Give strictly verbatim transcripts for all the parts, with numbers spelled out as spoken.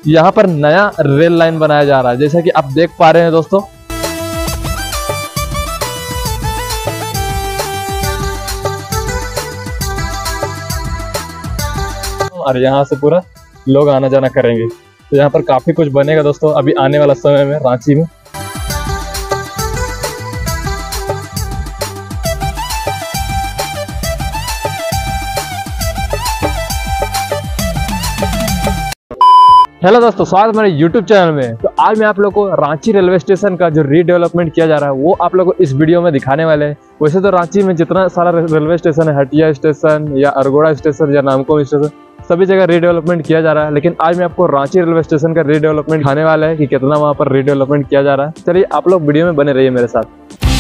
यहाँ पर नया रेल लाइन बनाया जा रहा है, जैसा कि आप देख पा रहे हैं दोस्तों। और यहाँ से पूरा लोग आना जाना करेंगे, तो यहाँ पर काफी कुछ बनेगा दोस्तों अभी आने वाला समय में रांची में। हेलो दोस्तों, स्वागत है मेरे यूट्यूब चैनल में। तो आज मैं आप लोग को रांची रेलवे स्टेशन का जो रीडेवलपमेंट किया जा रहा है वो आप लोग को इस वीडियो में दिखाने वाले हैं। वैसे तो रांची में जितना सारा रेलवे स्टेशन है, हटिया स्टेशन या अरगोड़ा स्टेशन या नामकुम स्टेशन, सभी जगह रीडेवलपमेंट किया जा रहा है, लेकिन आज मैं आपको रांची रेलवे स्टेशन का रीडेवलपमेंट दिखाने वाला है कि कितना वहाँ पर रीडेवलपमेंट किया जा रहा है। चलिए आप लोग वीडियो में बने रहिए मेरे साथ।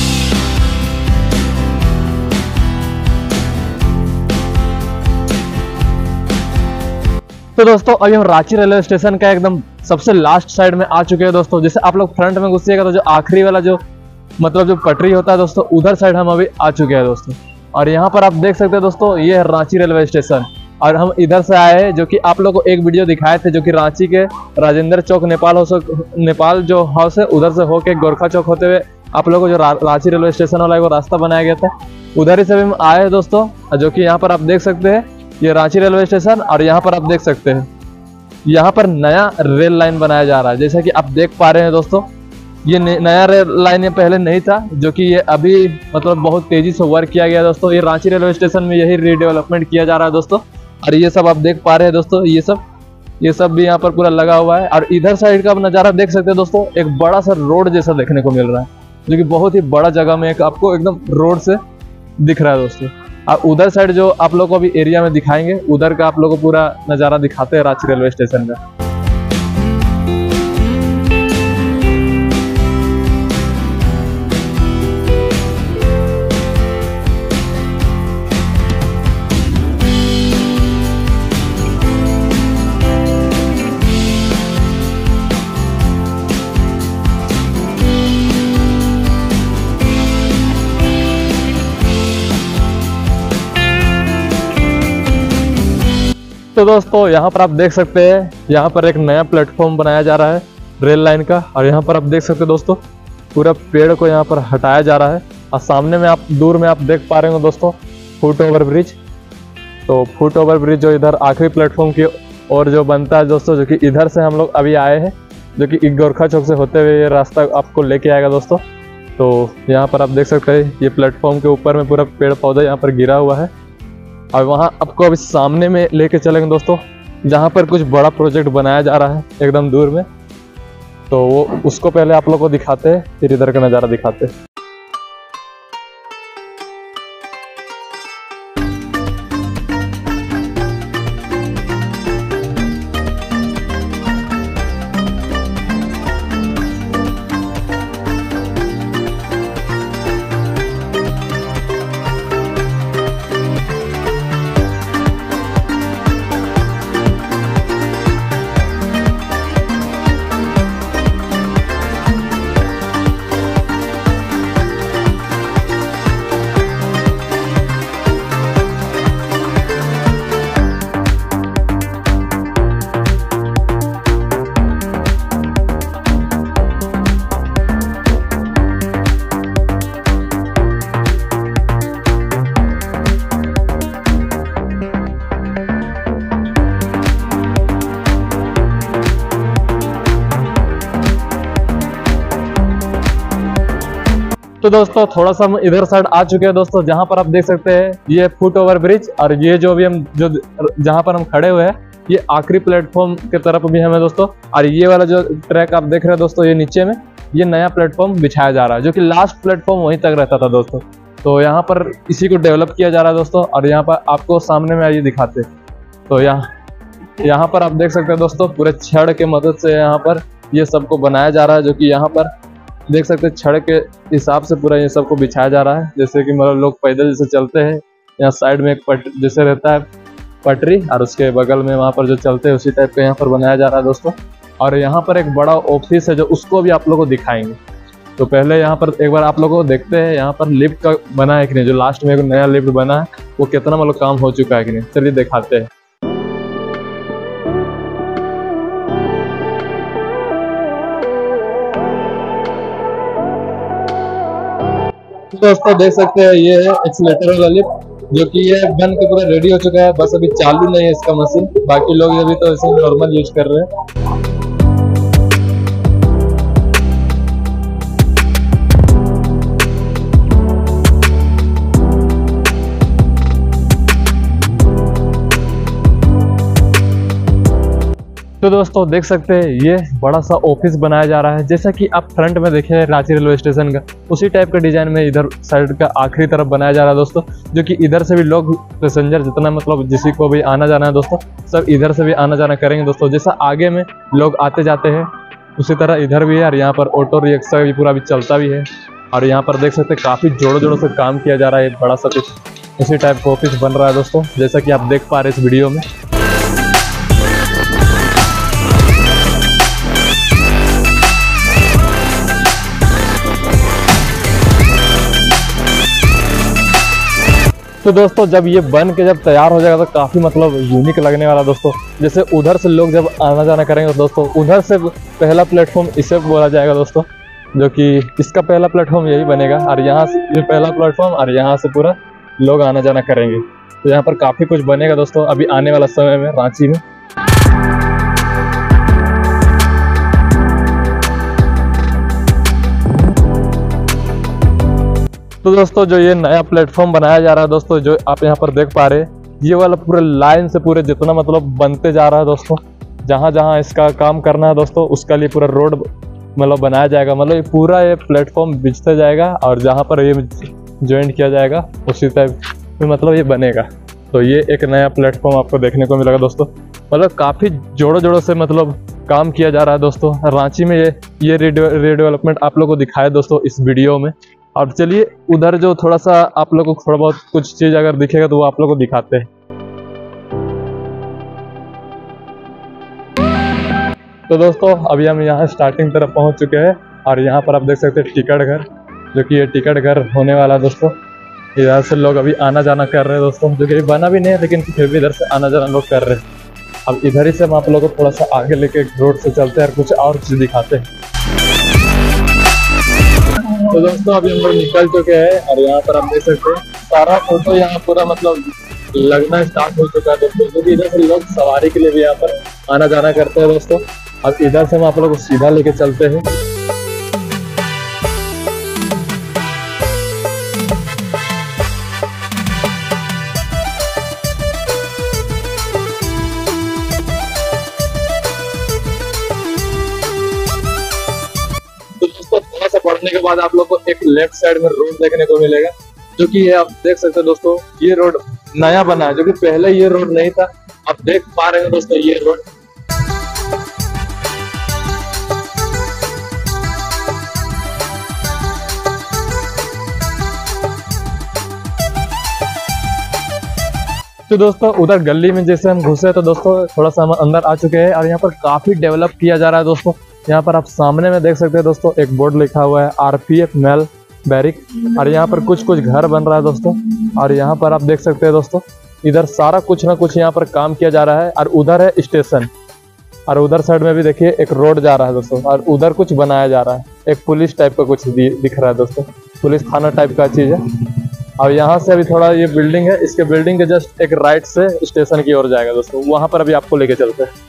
तो दोस्तों अभी हम रांची रेलवे स्टेशन का एकदम सबसे लास्ट साइड में आ चुके हैं दोस्तों। जैसे आप लोग फ्रंट में घुसिएगा तो जो आखिरी वाला जो मतलब जो पटरी होता है दोस्तों, उधर साइड हम अभी आ चुके हैं दोस्तों। और यहाँ पर आप देख सकते हैं दोस्तों, ये है रांची रेलवे स्टेशन। और हम इधर से आए हैं, जो कि आप लोग को एक वीडियो दिखाए थे, जो कि रांची के राजेंद्र चौक नेपाल हाउस नेपाल जो हाउस है उधर से होके गोरखा चौक होते हुए आप लोगों को जो रा, रांची रेलवे स्टेशन वाला वो रास्ता बनाया गया था, उधर ही से हम आए हैं दोस्तों। जो कि यहाँ पर आप देख सकते हैं, ये रांची रेलवे स्टेशन। और यहाँ पर आप देख सकते हैं, यहाँ पर नया रेल लाइन बनाया जा रहा है, जैसा कि आप देख पा रहे हैं दोस्तों। ये नया रेल लाइन पहले नहीं था, जो कि ये अभी मतलब बहुत तेजी से वर्क किया गया दोस्तों। ये रांची रेलवे स्टेशन में यही रीडेवलपमेंट किया जा रहा है दोस्तों। और ये सब आप देख पा रहे हैं दोस्तों, ये सब ये सब भी यहाँ पर पूरा लगा हुआ है। और इधर साइड का नज़ारा देख सकते हैं दोस्तों, एक बड़ा सा रोड जैसा देखने को मिल रहा है, जो कि बहुत ही बड़ा जगह में एक आपको एकदम रोड से दिख रहा है दोस्तों। और उधर साइड जो आप लोग को अभी एरिया में दिखाएंगे, उधर का आप लोग को पूरा नज़ारा दिखाते हैं रांची रेलवे स्टेशन का। तो दोस्तों यहाँ पर आप देख सकते हैं, यहाँ पर एक नया प्लेटफॉर्म बनाया जा रहा है रेल लाइन का। और यहाँ पर आप देख सकते हैं दोस्तों, पूरा पेड़ को यहाँ पर हटाया जा रहा है। और सामने में आप दूर में आप देख पा रहे हो दोस्तों, फुट ओवर ब्रिज। तो फुट ओवर ब्रिज जो इधर आखिरी प्लेटफॉर्म की और जो बनता है दोस्तों, जो कि इधर से हम लोग अभी आए हैं, जो कि गोरखा चौक से होते हुए ये रास्ता आपको लेके आएगा दोस्तों। तो यहाँ पर आप देख सकते हैं, ये प्लेटफॉर्म के ऊपर में पूरा पेड़ पौधा यहाँ पर गिरा हुआ है। और वहाँ आपको अभी सामने में लेके चलेंगे दोस्तों, जहाँ पर कुछ बड़ा प्रोजेक्ट बनाया जा रहा है एकदम दूर में। तो वो उसको पहले आप लोग को दिखाते हैं, फिर इधर का नज़ारा दिखाते हैं। तो दोस्तों थोड़ा सा हम इधर साइड आ चुके हैं दोस्तों, जहां पर आप देख सकते हैं ये फुट ओवर ब्रिज। और ये जो भी हम जो जहां पर हम खड़े हुए हैं, ये आखिरी प्लेटफॉर्म के तरफ भी हमें दोस्तों। और ये वाला जो ट्रैक आप देख रहे हैं दोस्तों, ये नीचे में ये नया प्लेटफॉर्म बिछाया जा रहा है, जो कि लास्ट प्लेटफॉर्म वहीं तक रहता था दोस्तों। तो यहाँ पर इसी को डेवलप किया जा रहा है दोस्तों। और यहाँ पर आपको सामने में आइए दिखाते। तो यहाँ यहाँ पर आप देख सकते हैं दोस्तों, पूरे छड़ के मदद से यहाँ पर ये सबको बनाया जा रहा है, जो कि यहाँ पर देख सकते हैं छड़ के हिसाब से पूरा ये सबको बिछाया जा रहा है। जैसे कि मतलब लोग पैदल जैसे चलते हैं, यहाँ साइड में एक पट जैसे रहता है पटरी, और उसके बगल में वहाँ पर जो चलते हैं उसी टाइप का यहाँ पर बनाया जा रहा है दोस्तों। और यहाँ पर एक बड़ा ऑफिस है, जो उसको भी आप लोगों को दिखाएंगे। तो पहले यहाँ पर एक बार आप लोगों को देखते हैं, यहाँ पर लिफ्ट का बना है कि नहीं, जो लास्ट में एक नया लिफ्ट बना है वो कितना मतलब काम हो चुका है कि नहीं, चलिए दिखाते हैं। तो दोस्तों देख सकते हैं ये है एक्सीलेटर वाला लिफ्ट, जो कि ये बन के पूरा रेडी हो चुका है, बस अभी चालू नहीं है इसका मशीन। बाकी लोग अभी तो इसे नॉर्मल यूज कर रहे हैं। तो दोस्तों देख सकते हैं ये बड़ा सा ऑफिस बनाया जा रहा है, जैसा कि आप फ्रंट में देखे रांची रेलवे स्टेशन का, उसी टाइप का डिजाइन में इधर साइड का आखिरी तरफ बनाया जा रहा है दोस्तों। जो कि इधर से भी लोग पैसेंजर जितना मतलब जिसी को भी आना जाना है दोस्तों, सब इधर से भी आना जाना करेंगे दोस्तों। जैसा आगे में लोग आते जाते हैं उसी तरह इधर भी है, और यहाँ पर ऑटो रिक्शा भी पूरा भी चलता भी है। और यहाँ पर देख सकते हैं काफ़ी जोड़ों जोड़ों से काम किया जा रहा है, बड़ा सा कुछ इसी टाइप का ऑफिस बन रहा है दोस्तों, जैसा कि आप देख पा रहे हैं इस वीडियो में। तो दोस्तों जब ये बन के जब तैयार हो जाएगा तो काफ़ी मतलब यूनिक लगने वाला दोस्तों। जैसे उधर से लोग जब आना जाना करेंगे दोस्तों, उधर से पहला प्लेटफॉर्म इसे बोला जाएगा दोस्तों, जो कि इसका पहला प्लेटफॉर्म यही बनेगा। और यहाँ से ये पहला प्लेटफॉर्म और यहाँ से पूरा लोग आना जाना करेंगे। तो यहाँ पर काफ़ी कुछ बनेगा दोस्तों अभी आने वाला समय में रांची में। तो दोस्तों जो ये नया प्लेटफॉर्म बनाया जा रहा है दोस्तों, जो आप यहाँ पर देख पा रहे हैं, ये वाला पूरे लाइन से पूरे जितना मतलब बनते जा रहा है दोस्तों, जहाँ जहाँ इसका काम करना है दोस्तों उसका लिए पूरा रोड मतलब बनाया जाएगा। मतलब ये पूरा ये प्लेटफॉर्म बिछते जाएगा और जहाँ पर ये ज्वाइंट किया जाएगा उसी टाइप में मतलब ये बनेगा। तो ये एक नया प्लेटफॉर्म आपको देखने को मिलेगा दोस्तों। मतलब काफ़ी जोड़ों जोड़ों से मतलब काम किया जा रहा है दोस्तों रांची में। ये ये रीडेवलपमेंट आप लोगों को दिखाया दोस्तों इस वीडियो में। और चलिए उधर जो थोड़ा सा आप लोगों को थोड़ा बहुत कुछ चीज़ अगर दिखेगा तो वो आप लोगों को दिखाते हैं। तो दोस्तों अभी हम यहाँ स्टार्टिंग तरफ पहुँच चुके हैं, और यहाँ पर आप देख सकते हैं टिकट घर, जो कि ये टिकट घर होने वाला है दोस्तों। इधर से लोग अभी आना जाना कर रहे हैं दोस्तों, जो कि बना भी नहीं है लेकिन फिर भी इधर से आना जाना लोग कर रहे हैं। अब इधर ही से हम आप लोगों को थोड़ा सा आगे लेके रोड से चलते हैं और कुछ और चीज़ दिखाते हैं। तो दोस्तों अभी हम लोग निकल चुके हैं, और यहाँ पर आप देख सकते हैं सारा फोटो यहाँ पूरा मतलब लगना स्टार्ट हो चुका है दोस्तों, क्योंकि इधर से लोग सवारी के लिए भी यहाँ पर आना जाना करते हैं दोस्तों। अब इधर से हम आप लोग को सीधा लेके चलते हैं। बढ़ने के बाद आप लोग को एक लेफ्ट साइड में रोड देखने को मिलेगा, जो कि ये आप देख सकते हैं दोस्तों। ये रोड नया बना है, जो कि पहले ये रोड नहीं था। आप देख पा रहे हैं दोस्तों ये रोड। तो दोस्तों उधर गली में जैसे हम घुसे तो दोस्तों थोड़ा सा हम अंदर आ चुके हैं, और यहाँ पर काफी डेवलप किया जा रहा है दोस्तों। यहाँ पर आप सामने में देख सकते हैं दोस्तों एक बोर्ड लिखा हुआ है आरपीएफ मेल बैरिक, और यहाँ पर कुछ कुछ घर बन रहा है दोस्तों। और यहाँ पर आप देख सकते हैं दोस्तों इधर सारा कुछ ना कुछ यहाँ पर काम किया जा रहा है। और उधर है स्टेशन, और उधर साइड में भी देखिए एक रोड जा रहा है दोस्तों, और उधर कुछ बनाया जा रहा है। एक पुलिस टाइप का कुछ दिख रहा है दोस्तों, पुलिस थाना टाइप का चीज़ है। और यहाँ से अभी थोड़ा ये बिल्डिंग है, इसके बिल्डिंग के जस्ट एक राइट से स्टेशन की ओर जाएगा दोस्तों, वहाँ पर अभी आपको लेके चलते हैं।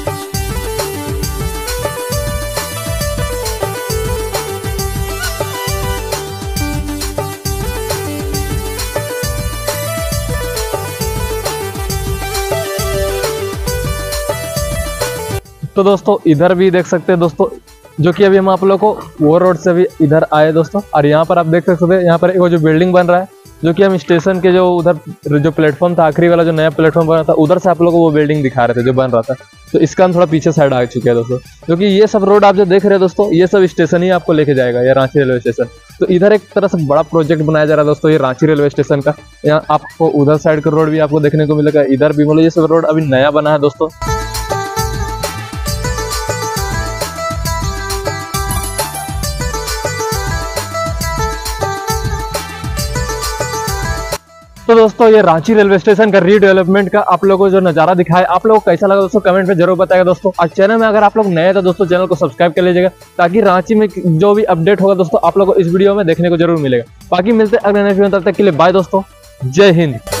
तो दोस्तों इधर भी देख सकते हैं दोस्तों, जो कि अभी हम आप लोग को वो रोड से भी इधर आए दोस्तों। और यहाँ पर आप देख सकते हैं यहाँ पर एक जो बिल्डिंग बन रहा है, जो कि हम स्टेशन के जो उधर जो प्लेटफॉर्म था आखिरी वाला, जो नया प्लेटफॉर्म बना था, उधर से आप लोगों को वो बिल्डिंग दिखा रहे थे जो बन रहा था। तो इसका हम थोड़ा पीछे साइड आ चुके हैं दोस्तों, क्योंकि ये सब रोड आप जो देख रहे हैं दोस्तों, ये सब स्टेशन ही आपको लेके जाएगा, ये रांची रेलवे स्टेशन। तो इधर एक तरह से बड़ा प्रोजेक्ट बनाया जा रहा है दोस्तों ये रांची रेलवे स्टेशन का। यहाँ आपको उधर साइड का रोड भी आपको देखने को मिलेगा, इधर भी मतलब ये सब रोड अभी नया बना है दोस्तों। तो दोस्तों ये रांची रेलवे स्टेशन का रीडेवलपमेंट का आप लोगों को जो नज़ारा दिखाया, आप लोगों को कैसा लगा दोस्तों कमेंट में जरूर बताएगा दोस्तों। और चैनल में अगर आप लोग नए तो दोस्तों चैनल को सब्सक्राइब कर लीजिएगा, ताकि रांची में जो भी अपडेट होगा दोस्तों आप लोगों को इस वीडियो में देखने को जरूर मिलेगा। बाकी मिलते हैं अगले नेक्स्ट वीडियो में, तब तक के लिए बाय दोस्तों, जय हिंद।